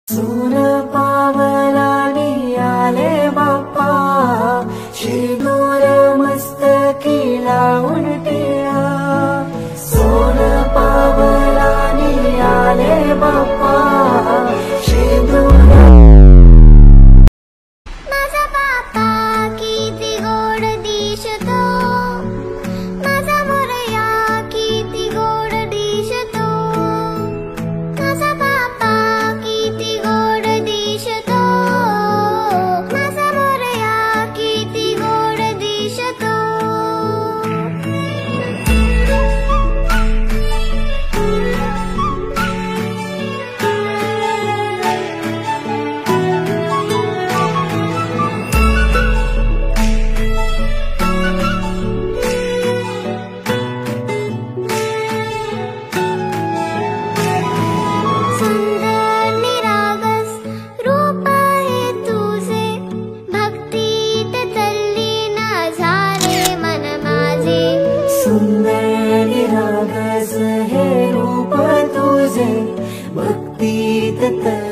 सोन पावलानी आले बाप्पा, शिदोर मस्तकी लावून टिळा. सोन पावलानी आले बाप्पा, शिदोर. माझा बाप्पा किती गोड दिसतो, माझा मोरया किती गोड दिसतो. माझा बाप्पा किती गोड दिसतो, माझा मोरया किती गोड दिसतो. सुंदर निरागस रूप आहे तुझे, भक्तीत तल्लीन झाले मन माझे. सुंदर निरागस हे रूप तुझे, भक्तीत